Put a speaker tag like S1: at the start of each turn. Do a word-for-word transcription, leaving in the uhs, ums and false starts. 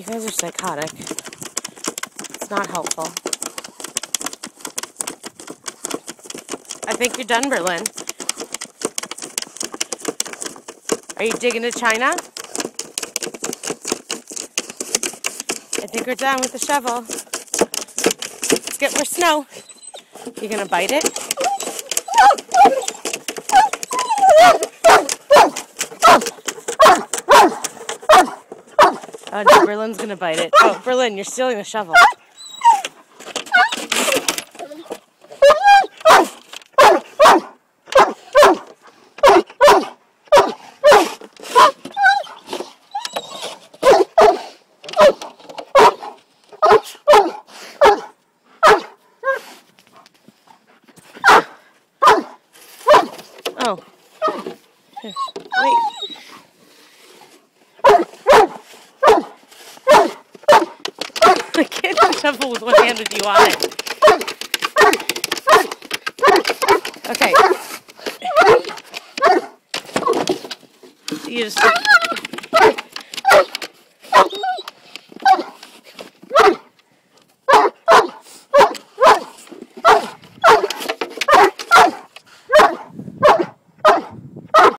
S1: You guys are psychotic. It's not helpful. I think you're done, Berlin. Are you digging to China? I think we're done with the shovel. Let's get more snow. You gonna bite it? Oh no, Berlin's gonna bite it. Oh, Berlin, you're stealing the shovel. Oh. Here, wait. I can't shovel with one hand with you on it. Okay. You just...